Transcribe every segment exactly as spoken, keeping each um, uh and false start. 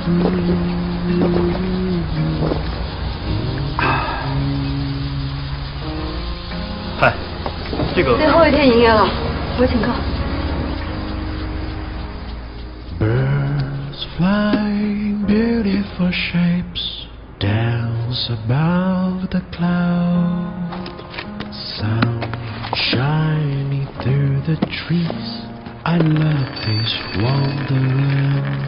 嗨，这个最后一天营业了，我请客。 Birds flying beautiful shapes dance above the clouds. Sun shining through the trees. I love this wonderland.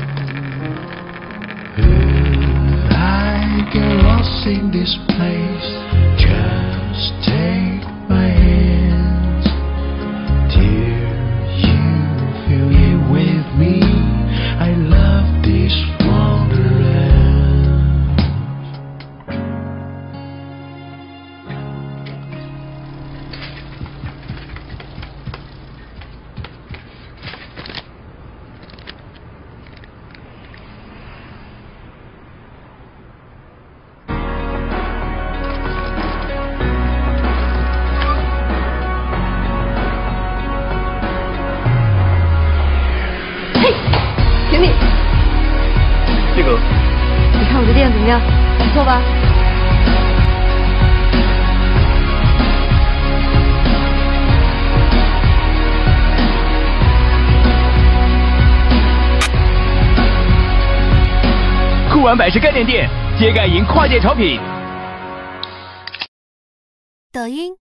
Will I get lost in this place? Just take my hand, dear. You feel it with me. I love this wonderland. 请你。 这个， 你看我的店怎么样？不错吧？ 酷玩百事概念店，揭盖赢跨界潮品。 抖音。